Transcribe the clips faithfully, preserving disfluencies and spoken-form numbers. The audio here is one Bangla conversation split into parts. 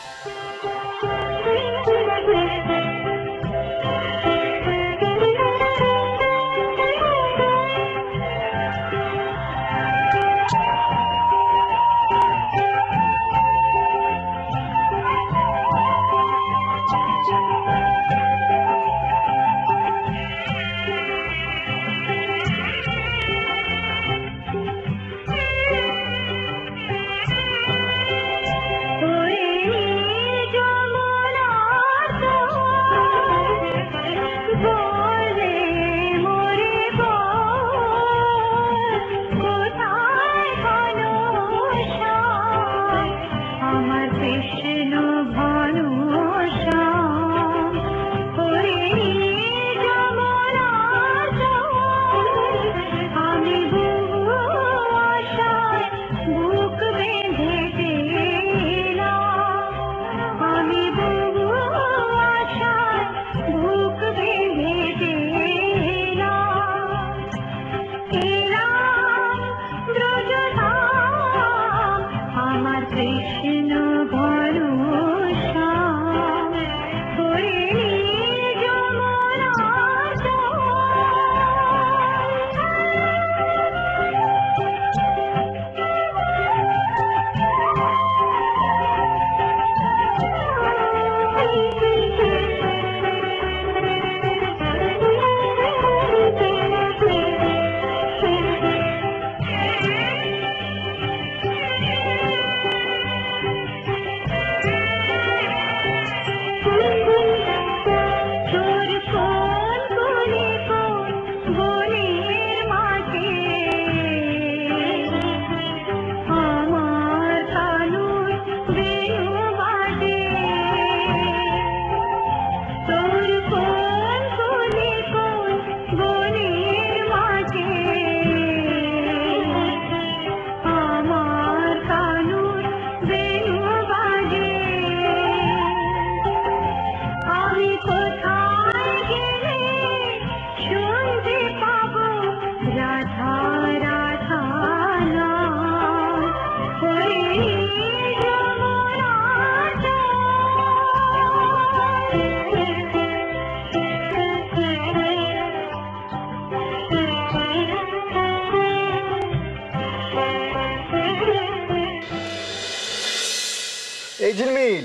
এই ঝিলমিল,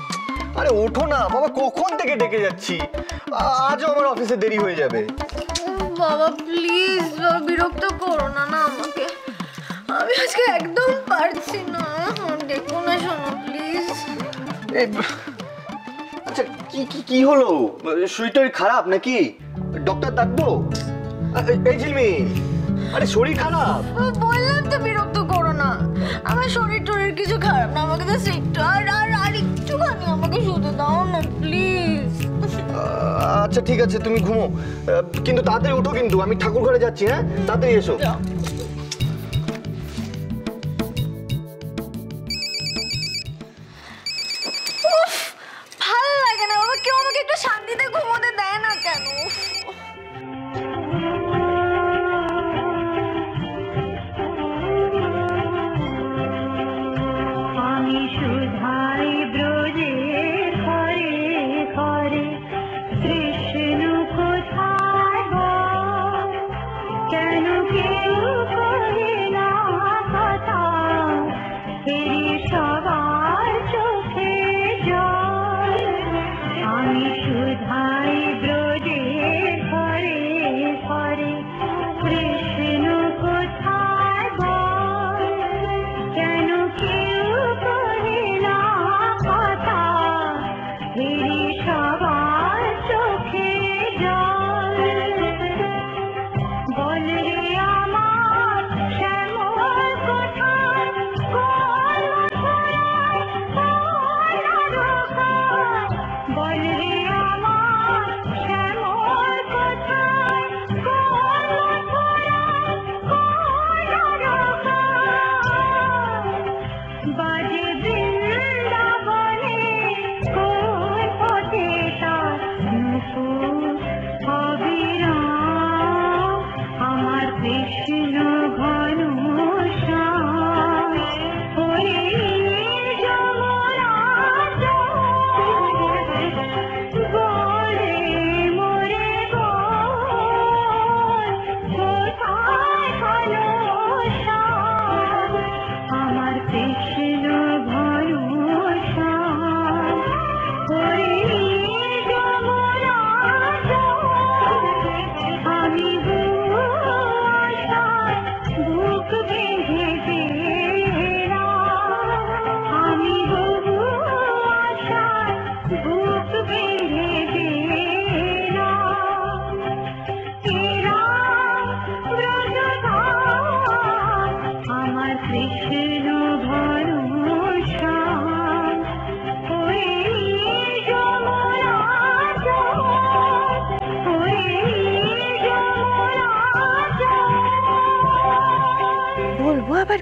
আরে ওঠো না বাবা, কখন থেকে ডেকে যাচ্ছি, আজও আমার অফিসে দেরি হয়ে যাবে। বাবা প্লিজ বিরক্ত করো না না আমাকে, আমি আজকে একদম পারছি না, দেখো না শোনো প্লিজ। আচ্ছা কি কি কি হলো, শরীরটা খারাপ নাকি? ডক্টর ডাকবো? এই ঝিলমিল, আরে শরীর খারাপ? বললাম তো বিরক্ত করো না, আমার শরীর টরীর কিছু খারাপ না, আমাকে তো একটু আর আর আর একটুখানি আমাকে শুতে দাও না প্লিজ। আচ্ছা ঠিক আছে, তুমি ঘুমো, কিন্তু তাড়াতাড়ি উঠো, কিন্তু আমি ঠাকুর ঘরে যাচ্ছি। হ্যাঁ তাড়াতাড়ি এসো। ভালো লাগে না বাবা, কেউ আমাকে একটু শান্তিতে ঘুমোতে দেয় না কেন? আমি সুধাই ব্রজের ঘরে ঘরে, কৃষ্ণ কোথায় গো, কেন কেউ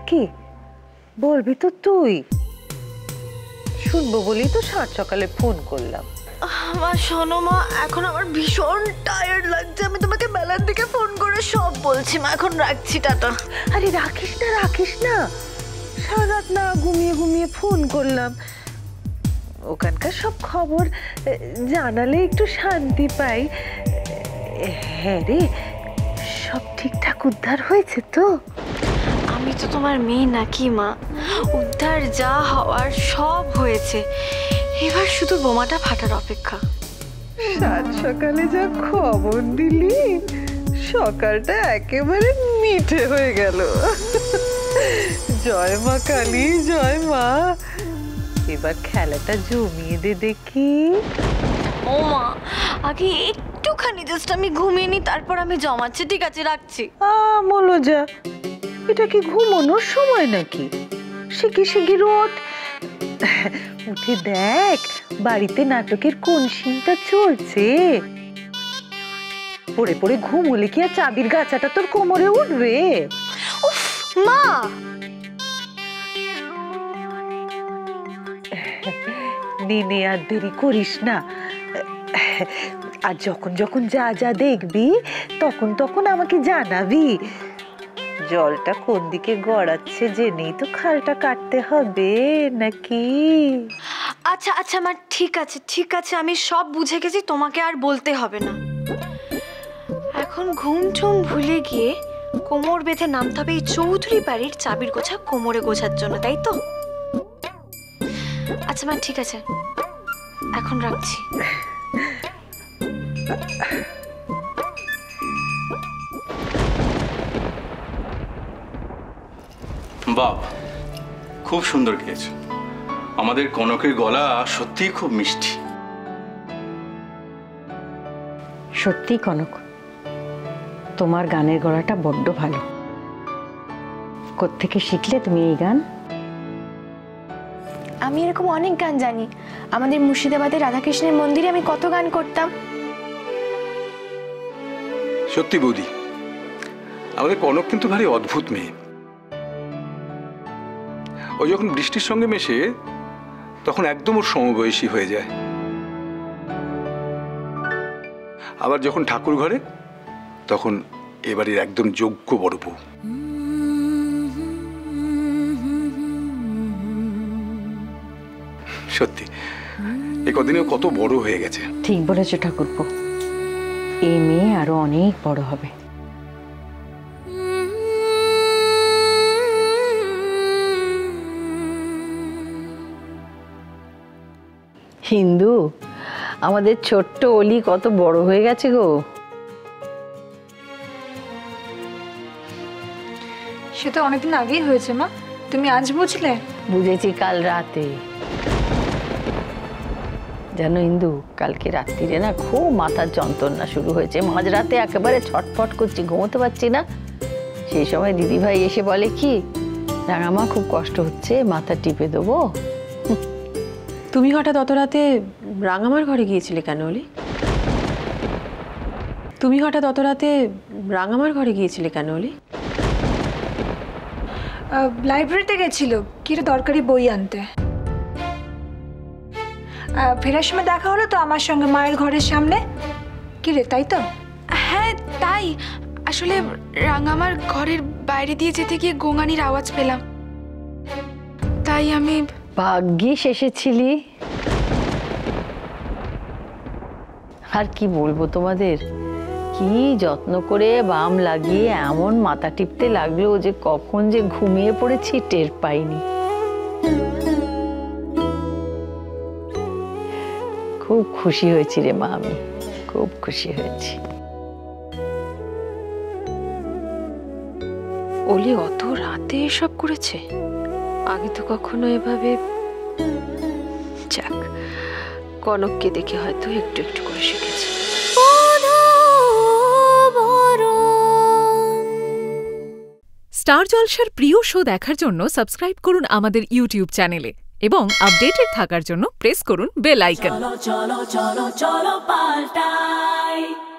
কি বলবি তো তুই? শুনবো বলেই তো সাত সকালে ফোন করলাম। মা শোনো মা, এখন আমার ভীষণ টায়ার্ড লাগছে, আমি তোমাকে বেলার দিকে ফোন করে সব বলছি মা, এখন রাখছি, টাটা। আরে রাখিস না রাখিস না, সারা রাত না ঘুমিয়ে ঘুমিয়ে ফোন করলাম। ওখানকার সব খবর জানালে একটু শান্তি পাই। হ্যাঁ রে, সব ঠিকঠাক উদ্ধার হয়েছে তো? আমি তো তোমার মেয়ে নাকি মা, উদ্ধার যা হওয়ার সব হয়েছে, এবার শুধু বোমাটা ফাটার অপেক্ষা। সাত সকালে যা খবর দিলি, সকালটা একেবারে মিঠে হয়ে গেল। জয় মা কালী, জয় মা। এবার খেলাটা জমিয়ে দে দেখি। ও মা, আগে একটুখানি জাস্ট আমি ঘুমিয়ে নি, তারপর আমি জমাচ্ছি। ঠিক আছে, রাখছি। আ মলোজা, এটা কি ঘুমানোর সময় নাকি? শিগগির শিগগির ওঠ, উঠে দেখ বাড়িতে নাটকের কোন সিনটা চলছে। পড়ে পড়ে ঘুম হলে কি আর চাবির গাছাটা তোর কোমরে উঠবে? উফ মা, নে আর দেরি করিস না। আর যখন যখন যা যা দেখবি তখন তখন আমাকে জানাবি। জলটা কোন দিকে গড়াচ্ছে জেনেই তো খালটা কাটতে হবে নাকি? আচ্ছা আচ্ছা মা, ঠিক আছে ঠিক আছে, আমি সব বুঝে গেছি, তোমাকে আর বলতে হবে না। এখন ঘুম ঠুম ভুলে গিয়ে কোমর বেঁধে নামতে হবে এই চৌধুরী বাড়ির চাবির গোছা কোমরে গোছার জন্য, তাই তো? আচ্ছা মা, ঠিক আছে, এখন রাখছি। বাহ, খুব সুন্দর গেয়েছো। আমাদের কনকের গলা সত্যিই খুব মিষ্টি। সত্যি কনক, তোমার গানের গলাটা বড্ড ভালো। কোত্থেকে শিখলে তুমি এই গান? আমি এরকম অনেক গান জানি। আমাদের মুর্শিদাবাদের রাধাকৃষ্ণের মন্দিরে আমি কত গান করতাম। সত্যি বৌদি, আমাদের কনক কিন্তু ভারী অদ্ভুত মেয়ে। ও যখন বৃষ্টির সঙ্গে মেশে তখন একদম ওর সমবয়সী হয়ে যায়, আবার যখন ঠাকুর ঘরে তখন এবারের একদম যোগ্য বড় বউ। সত্যি এ কদিনে কত বড় হয়ে গেছে। ঠিক বলেছো ঠাকুরপো, এই মেয়ে আরো অনেক বড় হবে। হিন্দু, আমাদের ছোট্ট অলি কত বড় হয়ে গেছে গো। সে তো অনেকদিন আগেই হয়েছে মা, তুমি আজ বুঝলে? বুঝেছি কাল রাতে। জানো ইন্দু, কালকে রাত্রিরে না খুব মাথার যন্ত্রণা শুরু হয়েছে, মাঝরাতে একেবারে ছটফট করছি, ঘুমোতে পারছি না। সেই সময় দিদিভাই এসে বলে কি, রাঙামা খুব কষ্ট হচ্ছে, মাথা টিপে দেবো। তুমি হঠাৎ অত রাতে রাঙামার ঘরে গিয়েছিলে কেন অলি? তুমি হঠাৎ অত রাতে রাঙামার ঘরে গিয়েছিলে কেন অলি? লাইব্রেরিতে গেছিল কি একটা দরকারি বই আনতে। ফেরার সময় দেখা হলো তো আমার সঙ্গে মায়ের ঘরের সামনে। কি রে, তাই তো? হ্যাঁ তাই, আসলে রাঙামার ঘরের বাইরে দিয়ে যেতে গিয়ে গোঙানির আওয়াজ পেলাম, তাই আমি। ভাগ্যিস এসেছিলি। আর কি বলবো তোমাদের, কি যত্ন করে বাম লাগিয়ে এমন মাথা টিপতে লাগলো যে কখন যে ঘুমিয়ে পড়েছি টের পাইনি। খুব খুশি হয়েছি রে মা, আমি খুব খুশি হয়েছি। অলি অত রাতে এসব করেছে? আগে তো কখনো এভাবে। যাক, কনককে দেখে হয়তো একটু একটু করে শিখেছে। স্টার জলসার প্রিয় শো দেখার জন্য সাবস্ক্রাইব করুন আমাদের ইউটিউব চ্যানেলে এবং আপডেটেড থাকার জন্য প্রেস করুন বেল আইকন। চলো চলো চলো চলো পাল্টাই।